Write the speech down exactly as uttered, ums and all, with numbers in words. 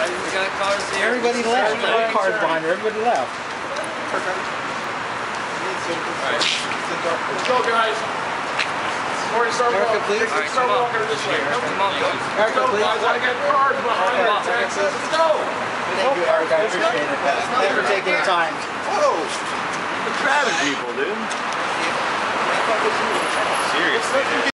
guys. We got cars here. Everybody left. Our car's behind her. Everybody left. Alright. Let's go, guys. We're gonna start Erica, walking. please. Let's start walking this way. Come on, guys. Erica, Let's go, please. guys. I got cars behind Come on. us. Let's go. Thank you, Erica. I appreciate it. Thanks for taking the time. Whoa! Quit grabbing people, dude. Seriously, dude.